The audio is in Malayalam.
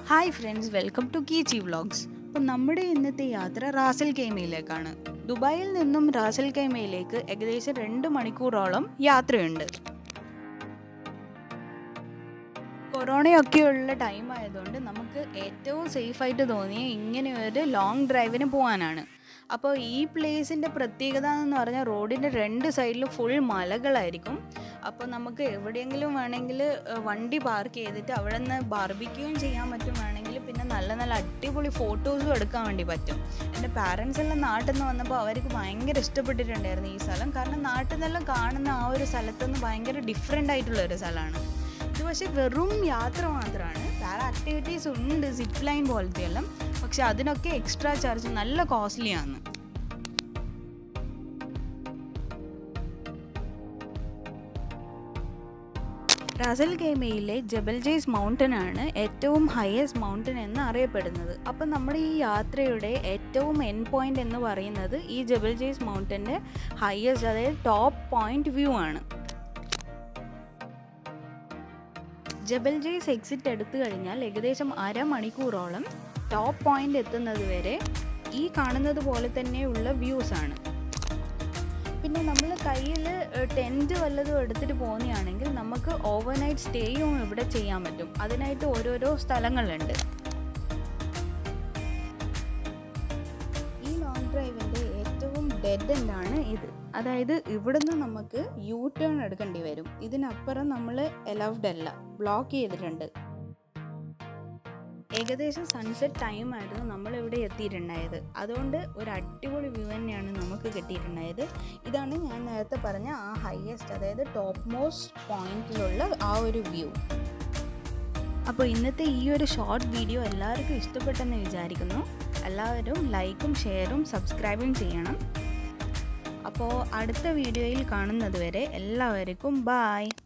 Hi friends, welcome to Keechi vlogs. അപ്പോൾ നമ്മുടെ ഇന്നത്തെ യാത്ര റാസൽ ഖൈമയിലേക്കാണ്. ദുബായിൽ നിന്നും റാസൽ ഖൈമയിലേക്ക് ഏകദേശം 2 മണിക്കൂറോളം യാത്രയുണ്ട്. കൊറോണയൊക്കെയുള്ള ടൈം ആയതുകൊണ്ട് നമുക്ക് ഏറ്റവും സേഫായിട്ട് തോന്നിയ ഇങ്ങനെ ഒരു ലോങ് ഡ്രൈവിന് പോകാനാണ്. അപ്പോൾ ഈ പ്ലേസിൻ്റെ പ്രത്യേകത എന്ന് പറഞ്ഞാൽ റോഡിൻ്റെ 2 സൈഡിലും ഫുൾ മലകളായിരിക്കും. അപ്പോൾ നമുക്ക് എവിടെയെങ്കിലും വേണമെങ്കിൽ വണ്ടി പാർക്ക് ചെയ്തിട്ട് അവിടെ നിന്ന് ബാർബിക്യൂയും ചെയ്യാൻ പറ്റും. വേണമെങ്കിൽ പിന്നെ നല്ല നല്ല അടിപൊളി ഫോട്ടോസും എടുക്കാൻ വേണ്ടി പറ്റും. എൻ്റെ പാരൻസ് എല്ലാം നാട്ടിൽ നിന്ന് വന്നപ്പോൾ അവർക്ക് ഭയങ്കര ഇഷ്ടപ്പെട്ടിട്ടുണ്ടായിരുന്നു ഈ സ്ഥലം. കാരണം നാട്ടിൽ നിന്നെല്ലാം കാണുന്ന ആ ഒരു സ്ഥലത്തുനിന്ന് ഭയങ്കര ഡിഫറെൻ്റ് ആയിട്ടുള്ള ഒരു സ്ഥലമാണ് ഇത്. പക്ഷേ വെറും യാത്ര മാത്രമാണ്, വേറെ ആക്ടിവിറ്റീസ് ഉണ്ട്, സിപ്പ് ലൈൻ പോലത്തെ എല്ലാം. പക്ഷെ അതിനൊക്കെ എക്സ്ട്രാ ചാർജ് നല്ല കോസ്റ്റ്ലിയാണ്. റാസൽ ഖൈമയിലെ ജബൽ ജയ്സ് മൗണ്ടൻ ആണ് ഏറ്റവും ഹയസ്റ്റ് മൗണ്ടൻ എന്ന് അറിയപ്പെടുന്നത്. അപ്പം നമ്മുടെ ഈ യാത്രയുടെ ഏറ്റവും എൻഡ് പോയിന്റ് എന്ന് പറയുന്നത് ഈ ജബൽ ജയ്സ് മൗണ്ടൻ്റെ ഹയസ്റ്റ്, അതായത് ടോപ്പ് പോയിന്റ് വ്യൂ ആണ്. ജബൽ ജയ്സ് എക്സിറ്റ് എടുത്തു കഴിഞ്ഞാൽ ഏകദേശം അരമണിക്കൂറോളം ടോപ്പ് പോയിന്റ് എത്തുന്നത് വരെ ഈ കാണുന്നത് പോലെ തന്നെയുള്ള വ്യൂസ് ആണ്. പിന്നെ നമ്മൾ കയ്യിൽ ടെൻറ്റ് വല്ലതും എടുത്തിട്ട് പോകുകയാണെങ്കിൽ നമുക്ക് ഓവർനൈറ്റ് സ്റ്റേയും ഇവിടെ ചെയ്യാൻ പറ്റും. അതിനായിട്ട് ഓരോരോ സ്ഥലങ്ങളുണ്ട്. ഈ ലോങ് ഡ്രൈവിൻ്റെ ഏറ്റവും ഡെഡ് എൻഡാണ് ഇത്. അതായത് ഇവിടുന്ന് നമുക്ക് യു ടേൺ എടുക്കേണ്ടി വരും. ഇതിനപ്പുറം നമ്മൾ അലൗഡ് അല്ല, ബ്ലോക്ക് ചെയ്തിട്ടുണ്ട്. ഏകദേശം സൺസെറ്റ് ടൈം ആയിരുന്നു നമ്മളിവിടെ എത്തിയിട്ടുണ്ടായത്. അതുകൊണ്ട് ഒരു അടിപൊളി വ്യൂ തന്നെയാണ് നമുക്ക് കിട്ടിയിട്ടുണ്ടായത്. ഇതാണ് ഞാൻ നേരത്തെ പറഞ്ഞ ആ ഹയസ്റ്റ്, അതായത് ടോപ്പ് മോസ്റ്റ് പോയിന്റിലുള്ള ആ ഒരു വ്യൂ. അപ്പോൾ ഇന്നത്തെ ഈ ഒരു ഷോർട്ട് വീഡിയോ എല്ലാവർക്കും ഇഷ്ടപ്പെട്ടെന്ന് വിചാരിക്കുന്നു. എല്ലാവരും ലൈക്കും ഷെയറും സബ്സ്ക്രൈബും ചെയ്യണം. അപ്പോൾ അടുത്ത വീഡിയോയിൽ കാണുന്നത് വരെ എല്ലാവർക്കും ബായ്.